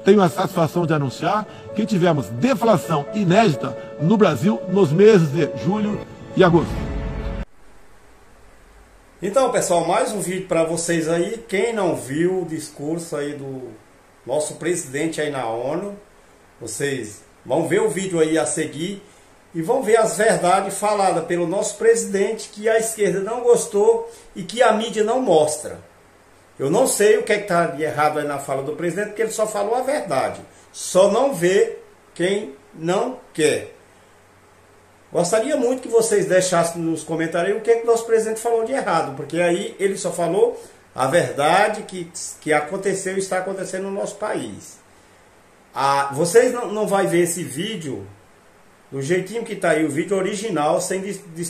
Tenho a satisfação de anunciar que tivemos deflação inédita no Brasil nos meses de julho e agosto. Então, pessoal, mais um vídeo para vocês aí. Quem não viu o discurso aí do nosso presidente aí na ONU, vocês vão ver o vídeo aí a seguir e vão ver as verdades faladas pelo nosso presidente que a esquerda não gostou e que a mídia não mostra. Eu não sei o que está de errado aí na fala do presidente, porque ele só falou a verdade. Só não vê quem não quer. Gostaria muito que vocês deixassem nos comentários o que o nosso presidente falou de errado, porque aí ele só falou a verdade que aconteceu e está acontecendo no nosso país. Vocês não vão ver esse vídeo do jeitinho que está aí, o vídeo original, sem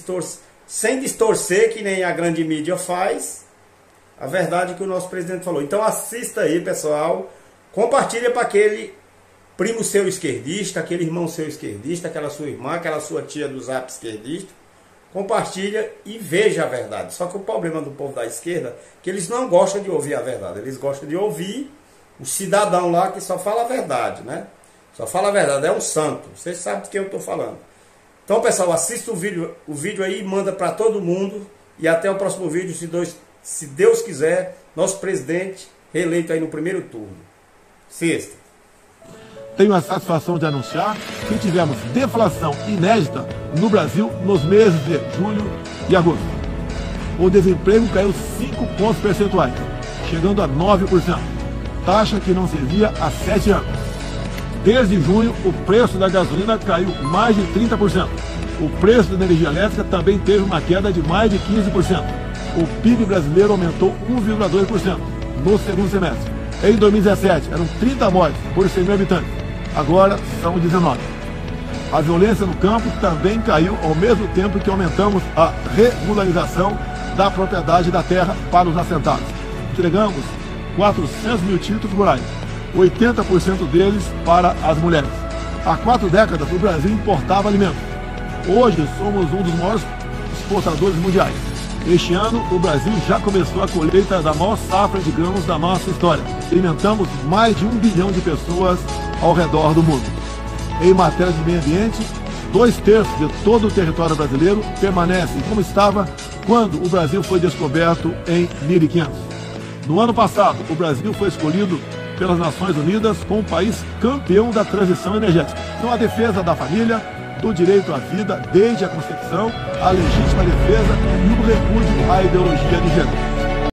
distorcer, que nem a grande mídia faz, a verdade que o nosso presidente falou. Então assista aí, pessoal, compartilha para aquele primo seu esquerdista, aquele irmão seu esquerdista, aquela sua irmã, aquela sua tia do zap esquerdista, compartilha e veja a verdade. Só que o problema do povo da esquerda é que eles não gostam de ouvir a verdade, eles gostam de ouvir o cidadão lá que só fala a verdade, né? Só fala a verdade, é um santo, vocês sabem do que eu estou falando. Então, pessoal, assista o vídeo aí, manda para todo mundo e até o próximo vídeo, se Deus quiser, nosso presidente reeleito aí no primeiro turno. Sexta. Tenho a satisfação de anunciar que tivemos deflação inédita no Brasil nos meses de julho e agosto. O desemprego caiu 5 pontos percentuais, chegando a 9%, taxa que não se via há 7 anos. Desde junho, o preço da gasolina caiu mais de 30%. O preço da energia elétrica também teve uma queda de mais de 15%. O PIB brasileiro aumentou 1,2% no segundo semestre. Em 2017, eram 30 mortes por 100 mil habitantes. Agora são 19. A violência no campo também caiu ao mesmo tempo que aumentamos a regularização da propriedade da terra para os assentados. Entregamos 400 mil títulos rurais, 80% deles para as mulheres. Há 4 décadas, o Brasil importava alimentos. Hoje, somos um dos maiores exportadores mundiais. Este ano, o Brasil já começou a colheita da maior safra de grãos da nossa história. Alimentamos mais de 1 bilhão de pessoas ao redor do mundo. Em matéria de meio ambiente, 2/3 de todo o território brasileiro permanece como estava quando o Brasil foi descoberto em 1500. No ano passado, o Brasil foi escolhido pelas Nações Unidas como o país campeão da transição energética. Então, a defesa da família, do direito à vida desde a concepção, a legítima defesa e o repúdio à ideologia de gênero.